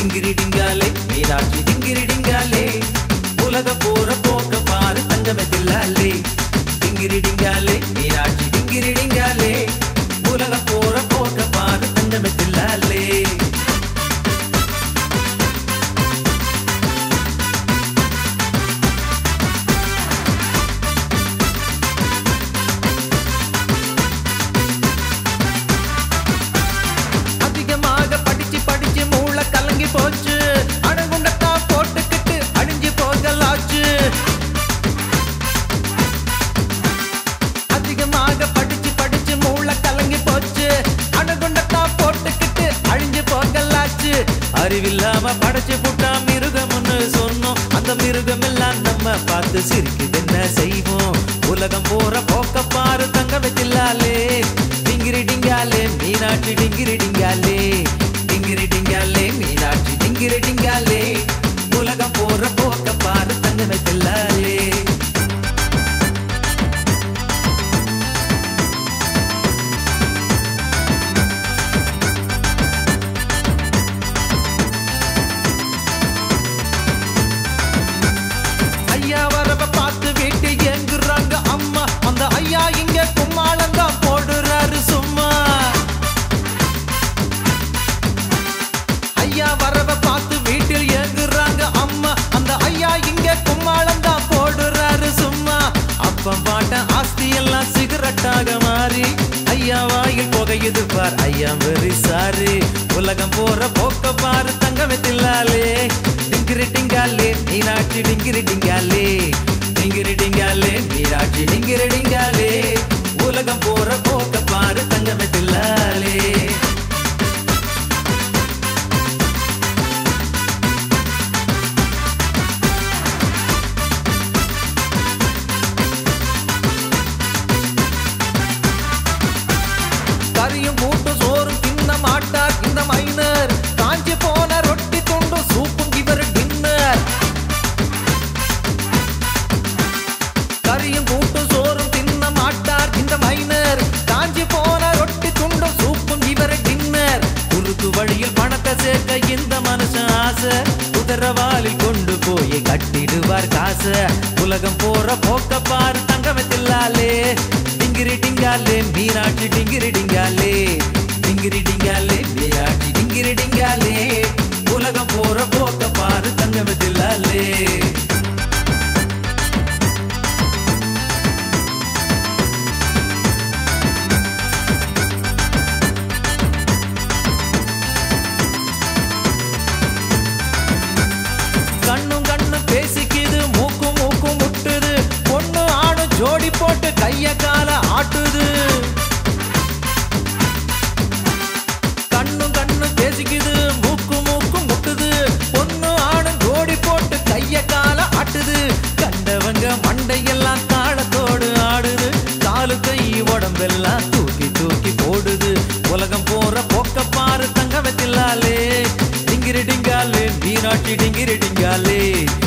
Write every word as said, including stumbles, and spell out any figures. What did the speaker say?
டிங்கிரி டிங்காலே மீனாட்சி டிங்கிரி டிங்காலே உலக போற போக்க பாரு தங்கமே தில்லாலே டிங்கிரி டிங்காலே மீனாட்சி டிங்கிரி டிங்காலே உலக போற போக்க பாரு தங்கமே தில்லாலே போச்சு அடங்குண்டத்தா போட்டுக்கிட்டு அழிஞ்சு போகலாச்சு அதிகமாக படிச்சு படிச்சு மூளை கலங்கி போச்சு அடங்குண்டத்தா போட்டுக்கிட்டு அழிஞ்சு போகலாச்சு அறிவில்லாம படைச்சு புட்டா மிருகம்னு சொன்னோம் அந்த மிருகம் எல்லாம் நம்ம பார்த்து சிரிக்குது என்ன செய்வோம் உலகம் போற போக்க பாரு தங்கமே தில்லாலே டிங்கிரி டிங்காலே மீனாட்சி டிங்கிரி டிங்காலே டிங்கிரி டிங்காலே மீனாட்சி டிங்கிரி டிங்காலே உலகம் போற போக்க பாரு தங்கமே தில்லாலே ஐயா வரவ பார்த்து வீட்டு எங்குறாங்க அம்மா அந்த ஐயா இங்க கும்மாளந்தான் போடுறாரு சும்மா ஐயா வரவ பார்த்து வீட்டில் ஏங்குறாங்க அம்மா அந்த ஐயா இங்க கும்மாளந்தான் போடுறாரு சும்மா அப்பம் பாட்ட ஆஸ்தி எல்லாம் சிகரெட்டாக மாறி ஐயா வாயில் புகையுது பார் ஐயா வெரி சாரி உலகம் போற போக்க பாரு தங்கமே தில்லாலே டிங்கிரி டிங்காலே மீனாட்சி டிங்கிரி டிங்காலே டிங்கிரி டிங்காலே மீனாட்சி டிங்கிரி டிங்காலே உலகம் போற போக்க பாரு தங்கமே தில்லாலே கரியும் கூட்டு சோறும் தின்ன மாட்டார் இந்த மைனர் காஞ்சி போன ரொட்டி துண்டு சூப்பும் இவர் டின்னர் கரியும் கூட்டு சோறும் தின்ன மாட்டார் இந்த மைனர் காஞ்சி போன ரொட்டி துண்டு சூப்பும் இவர் டின்னர் குறுக்கு வழியில் பணத்தை சேர்க்க இந்த மனுஷன் ஆசை குதிரவாலில் கொண்டு போய் கட்டிடுவார் காசு உலகம் போற போக்க பாரு தங்கமே தில்லாலே டிங்கிரி டிங்காலே மீனாட்சி டிங்கிரி டிங்காலே டிங்கிரி டிங்காலே மீனாட்சி டிங்கிரி டிங்காலே உலகம் போற போக்க பாரு தங்கமே தில்லாலே கண்ணும் கண்ணும் பேசிக்குது மூக்கு மூக்கு முட்டுது பொண்ணு ஆணு ஜோடி போட்டு கைய கால ஆட்டுது கண்ணும் கண்ணும் பேசிக்குது மூக்கு மூக்கு முட்டுது பொண்ணு ஆணு ஜோடி போட்டு கைய கால ஆட்டுது கண்டவங்க மண்டையெல்லாம் தாளத்தோடு ஆடுது காலு கை உடம்பெல்லாம் தூக்கி தூக்கி போடுது உலகம் போற போக்க பாரு தங்கமே தில்லாலே டிங்கிரி டிங்காலே மீனாட்சி டிங்கிரி டிங்காலே